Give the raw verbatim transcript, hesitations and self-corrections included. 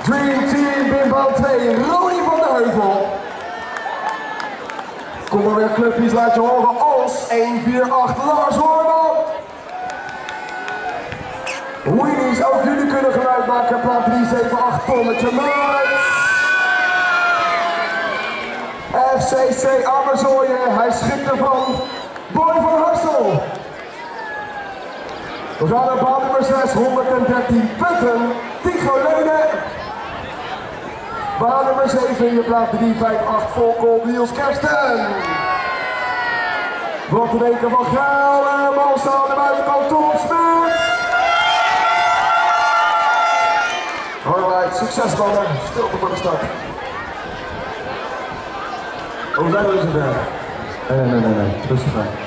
Dream Team Bimbal twee, Ronnie van de Heuvel. Kom maar weer clubjes, laat je horen als een vier acht Lars Hoorman. Winnie's, ook jullie kunnen geluid maken, plaat drie zeven acht Tonnetje Maat. F C C Amerzooien, hij schikt ervan. Boy van Harsel. We gaan naar baan nummer zes, honderddertien punten. Tigo Leunen. Baan nummer zeven, je plaat drie vijf acht Volkel Niels Kersten. Wat te denken van Gaal en Malsa aan de buitenkant Tom Smit. Alright, succes mannen. Stilte voor de start. Oh, zijn we dus er? Nee, nee, nee, nee. Rustig aan.